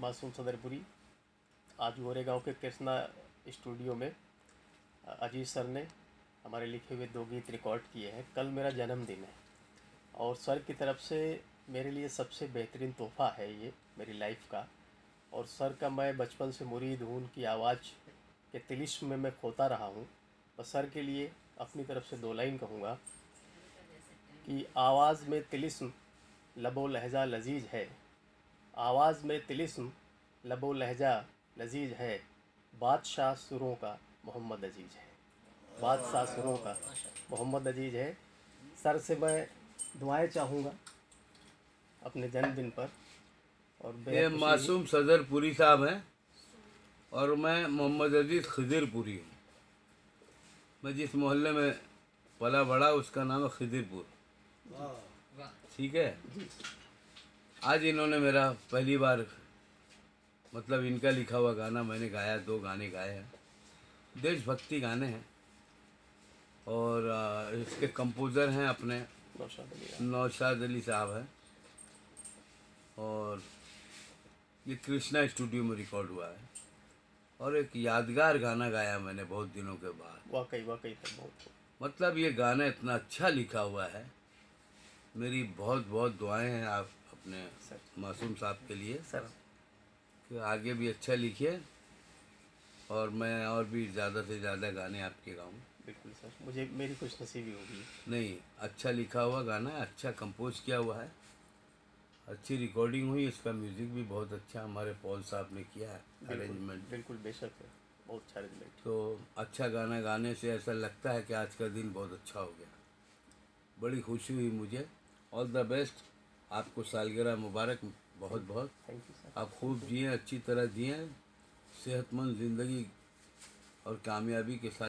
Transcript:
मासूम सदरपुरी। आज गोरेगांव के कृष्णा स्टूडियो में अजीत सर ने हमारे लिखे हुए 2 गीत रिकॉर्ड किए हैं। कल मेरा जन्मदिन है और सर की तरफ से मेरे लिए सबसे बेहतरीन तोहफ़ा है ये मेरी लाइफ का। और सर का मैं बचपन से मुरीद हूँ, उनकी आवाज़ के तिलिस्म में मैं खोता रहा हूँ। तो सर के लिए अपनी तरफ से 2 लाइन कहूँगा कि आवाज़ में तिलिस्म लबो लहजा लजीज है, आवाज़ में तिलिस्म लबो लहजा लजीज है, बादशाह सुरों का मोहम्मद अजीज़ है, बादशाह सुरों का मोहम्मद अजीज़ है। सर से मैं दुआएं चाहूँगा अपने जन्मदिन पर। और ये मासूम सदरपुरी साहब हैं और मैं मोहम्मद अजीज़ खिदिरपुरी हूँ। मैं जिस मोहल्ले में पला बड़ा उसका नाम है खिदिरपुर। ठीक है। आज इन्होंने मेरा पहली बार मतलब इनका लिखा हुआ गाना मैंने गाया, 2 गाने गाए हैं, देशभक्ति गाने हैं। और इसके कंपोज़र हैं अपने नौशाद अली साहब हैं। और ये कृष्णा स्टूडियो में रिकॉर्ड हुआ है और एक यादगार गाना गाया मैंने बहुत दिनों के बाद। वाकई सर बहुत मतलब ये गाना इतना अच्छा लिखा हुआ है। मेरी बहुत बहुत दुआएं हैं आप अपने मासूम साहब के लिए सर कि आगे भी अच्छा लिखिए और मैं और भी ज़्यादा से ज़्यादा गाने आपके गाऊँ। बिल्कुल सर, मुझे मेरी खुश नसीबी होगी। नहीं, अच्छा लिखा हुआ गाना है, अच्छा कंपोज किया हुआ है, अच्छी रिकॉर्डिंग हुई। इसका म्यूज़िक भी बहुत अच्छा हमारे पॉल साहब ने किया है, अरेंजमेंट। बिल्कुल बेशक है, बहुत अच्छा अरेंजमेंट। तो अच्छा गाना गाने से ऐसा लगता है कि आज का दिन बहुत अच्छा हो गया। बड़ी खुशी हुई मुझे। ऑल द बेस्ट, आपको सालगिरह मुबारक बहुत बहुत। Thank you sir. आप खूब जिएँ, अच्छी तरह जिएँ, सेहतमंद ज़िंदगी और कामयाबी के साथ।